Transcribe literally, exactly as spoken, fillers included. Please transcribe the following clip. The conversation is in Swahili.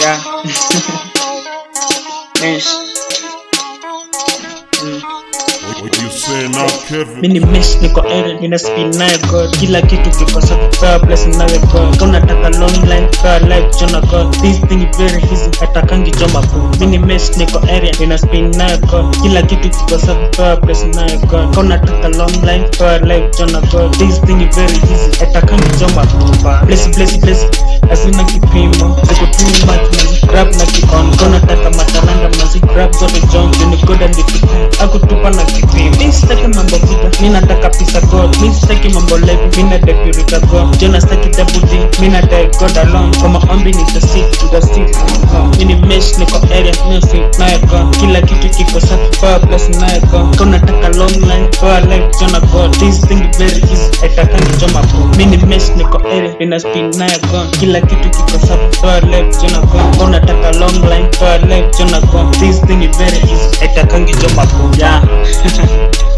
Yeah. Mesh. Mm. What you say now, Kevin? Mini mesh niko area, nina spin nayo God. Kila kitu kiko sawa, fair blessing nawe God. Kona taka long line, fair life jona God. This thing is very easy, atakangi joma po. Mini mesh niko area, nina spin nayo God. Kila kitu kiko sawa, fair blessing nawe God. Kona taka long line, fair life jona God. This thing is very easy, atakangi joma po. Bless bless bless, azina kipimo. Ziko too much man, grab na ki on. Kona taka matalanga mazi, grab zote jong. Juni God and the people, akutupa na kipimo. Mimi sitaki mambo vita, mimi nataka pisa God. Mimi sitaki mambo life, mimi nataka purita God. Jona sitaki double D, mimi nataka God alone. Kama ombi ni the seat, the seat. Mini mesh niko area, mimi fit nayo God. Kila kitu kiko sawa, fair blessing nayo God. Kama nataka long line, fair life jona God. This thing is very easy, atakangi joma po. Mini mesh niko area, nina spin nayo God. Kila kitu kiko sawa, fair life jona God. Kama nataka long line, fair life jona God. This thing is very easy, atakangi joma po. Yeah.